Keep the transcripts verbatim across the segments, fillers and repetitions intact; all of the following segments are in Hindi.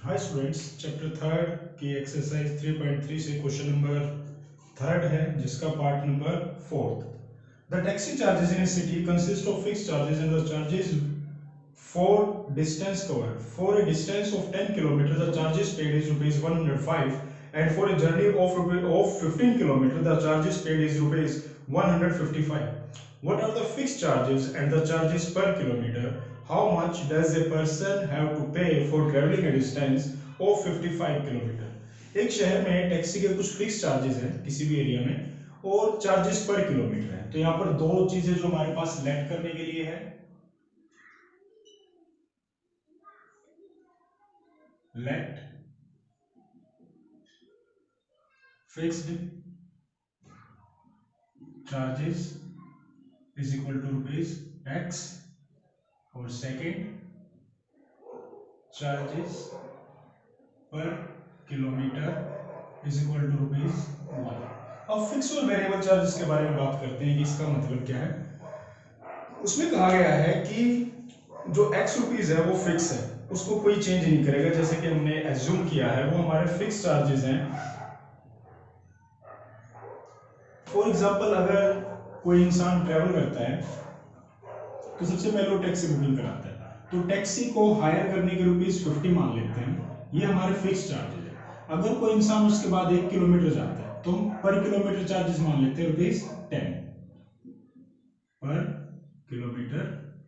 हाय स्टूडेंट्स, चैप्टर थर्ड की एक्सरसाइज थ्री पॉइंट थ्री से क्वेश्चन नंबर थर्ड है, जिसका part number fourth. The taxi charges in a city consist of fixed charges and the charges for distance covered. For a distance of ten kilometre the charges paid is rupees one hundred five and for a journey of of fifteen kilometer the charges paid is rupees one hundred fifty-five. What are the fixed charges and the charges per kilometer? How much does a person have to pay for traveling a distance of fifty-five kilometer? एक शहर में टैक्सी के कुछ फिक्स चार्जेस हैं किसी भी एरिया में और चार्जेस पर किलोमीटर है। तो यहाँ पर दो चीजें जो हमारे पास लेट करने के लिए है, let fixed charges is equal to rupees x और second charges per kilometre is equal to rupees one. अब फिक्स और वेरिएबल चार्जेस के बारे में बात करते हैं कि इसका मतलब क्या है। उसमें कहा गया है कि जो एक्स रुपीज है वो फिक्स है, उसको कोई चेंज नहीं करेगा। जैसे कि हमने एज्यूम किया है वो हमारे फिक्स चार्जेस हैं। फॉर एग्जांपल, अगर कोई इंसान ट्रेवल करता है तो सबसे पहले वो टैक्सी बुकिंग कराता है, तो टैक्सी को हायर करने के रुपीज फिफ्टी मान लेते हैं, ये हमारे फिक्स चार्जेस है। अगर कोई इंसान उसके बाद एक किलोमीटर जाता है तो हम पर किलोमीटर चार्जेस मान लेते हैं rupees ten per kilometre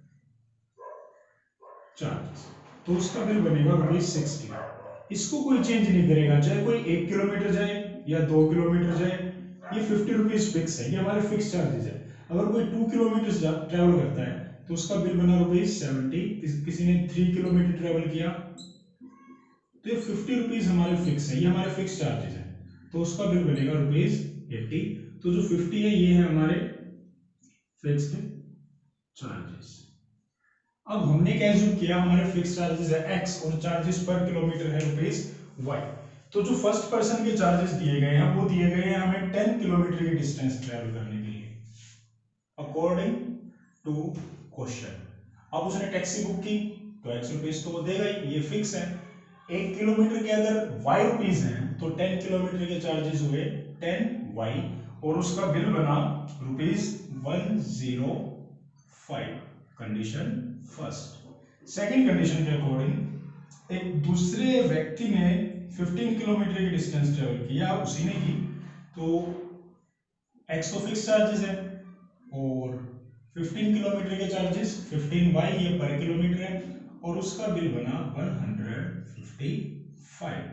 charges, तो उसका बिल बनेगा रुपीज सिक्सटी। इसको कोई चेंज नहीं करेगा, चाहे कोई एक किलोमीटर जाए या दो किलोमीटर जाए, ये फिफ्टी रुपीज फिक्स है, ये हमारे फिक्स चार्जेस है। अगर कोई टू किलोमीटर ट्रेवल करता है तो उसका बिल बना रुपीज सेवेंटी। किसी ने थ्री किलोमीटर ट्रेवल किया तो ये फिफ्टी रुपीज हमारे फिक्स है, ये हमारे फिक्स चार्जेस है, तो उसका बिल बनेगा रुपीज एट्टी। तो जो फिफ्टी है ये है हमारे फिक्स्ड चार्जेस। अब हमने क्या एज्यूम किया, हमारे फिक्स चार्जेस है एक्स और चार्जेस पर किलोमीटर है रुपीज वाई। तो जो फर्स्ट पर्सन के चार्जेस दिए गए हैं वो दिए गए हैं हमें टेन किलोमीटर की डिस्टेंस ट्रेवल करने के लिए अकॉर्डिंग टू क्वेश्चन। अब उसने टैक्सी बुक की तो एक्स रुपीज तो वो देगा ही, ये फिक्स है। एक किलोमीटर के अगर वाई रुपीज हैं तो टेन किलोमीटर के चार्जेस हुए टेन वाई और उसका बिल बना rupees one zero five. Condition first. Second condition के अकॉर्डिंग एक दूसरे व्यक्ति ने फिफ्टीन किलोमीटर की डिस्टेंस ट्रेवल किया, उसी ने की, तो एक्स तो फिक्स चार्जेस है और फिफ्टीन किलोमीटर के चार्जेस फिफ्टीन वाई ये पर किलोमीटर है और उसका बिल बना वन हंड्रेड फिफ्टी फाइव।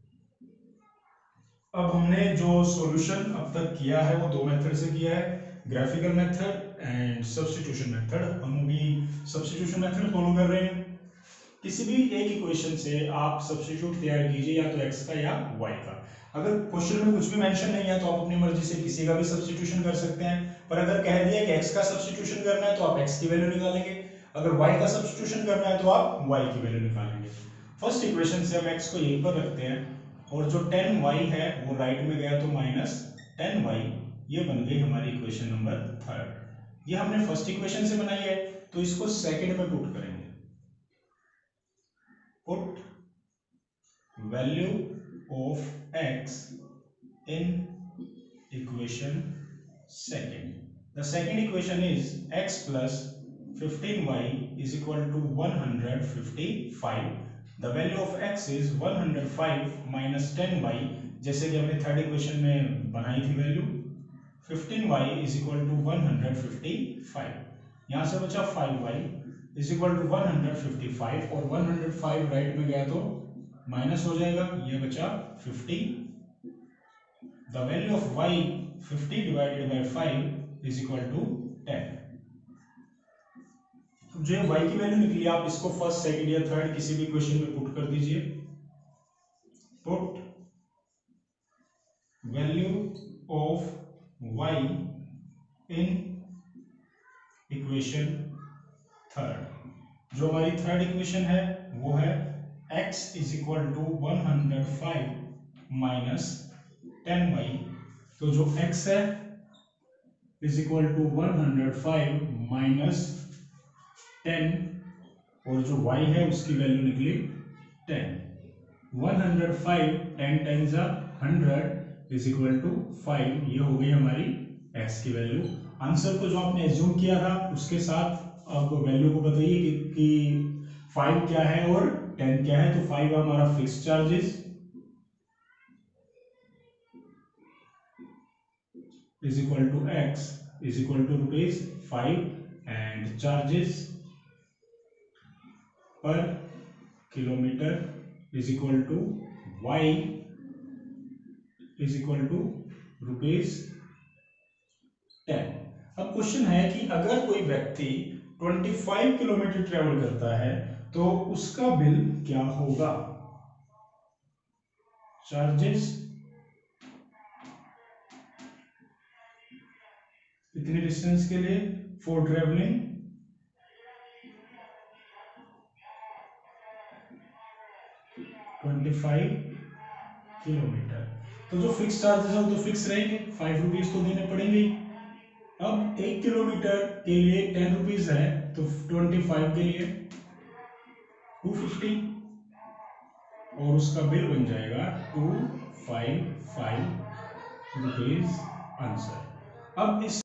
अब हमने जो सॉल्यूशन अब तक किया है वो दो मेथड से किया है, graphical method and substitution method. हम अभी सब्स्टिट्यूशन मेथड फॉलो कर रहे हैं। किसी भी एक इक्वेशन से आप सब्स्टिट्यूट तैयार कीजिए, या तो एक्स का या वाई का। अगर क्वेश्चन में कुछ भी मेंशन नहीं है तो आप अपनी मर्जी से किसी का भी सब्स्टिट्यूशन कर सकते हैं, पर अगर कह दिया कि एक्स का सब्स्टिट्यूशन करना है तो आप एक्स की वैल्यू निकालेंगे, अगर वाई का सब्स्टिट्यूशन करना है तो आप वाई की वैल्यू निकालेंगे। फर्स्ट इक्वेशन से हम एक्स को यहीं पर रखते हैं और जो टेन वाई है वो राइट में गया तो माइनस टेन वाई, ये बन गई हमारी इक्वेशन नंबर थर्ड। ये हमने फर्स्ट इक्वेशन से बनाई है, तो इसको सेकंड में पुट करेंगे। Put value of x in equation second. The second equation is x plus fifteen y is equal to one hundred fifty-five. The value of x is one hundred five minus ten y, जैसे कि हमने थर्ड इक्वेशन में बनाई थी value. Fifteen y is equal to one hundred fifty-five. यहाँ से बचा five y is equal to one hundred fifty-five और one hundred five राइट में गया तो माइनस हो जाएगा, ये बचा fifty. The value of y fifty divided by five is equal to ten. जो y की वैल्यू निकली आप इसको फर्स्ट सेकंड या थर्ड किसी भी इक्वेशन में पुट कर दीजिए। Put value of y in equation third. जो हमारी थर्ड इक्वेशन है वो है x is equal to one hundred five minus ten y. तो जो x है is equal to one hundred five minus ten और जो y है उसकी वैल्यू निकली ten. One hundred five, ten times hundred is equal to five. ये हो गई हमारी x की वैल्यू। आंसर को जो आपने एज्यूम किया था उसके साथ अब वैल्यू को बताइए कि, कि फाइव क्या है और टेन क्या है। तो फाइव हमारा fix charges is equal to x is equal to rupees five and charges per kilometer is equal to y is equal to rupees ten. अब क्वेश्चन है कि अगर कोई व्यक्ति पच्चीस किलोमीटर ट्रेवल करता है तो उसका बिल क्या होगा। चार्जेस इतने डिस्टेंस के लिए फॉर ट्रेवलिंग पच्चीस किलोमीटर। तो जो फिक्स चार्जेस है वो तो फिक्स रहेंगे, फाइव रुपीज तो देने पड़ेंगे। अब एक किलोमीटर के लिए टेन रुपीज है तो ट्वेंटी फाइव के लिए टू फिफ्टी और उसका बिल बन जाएगा two five five rupees answer. अब इस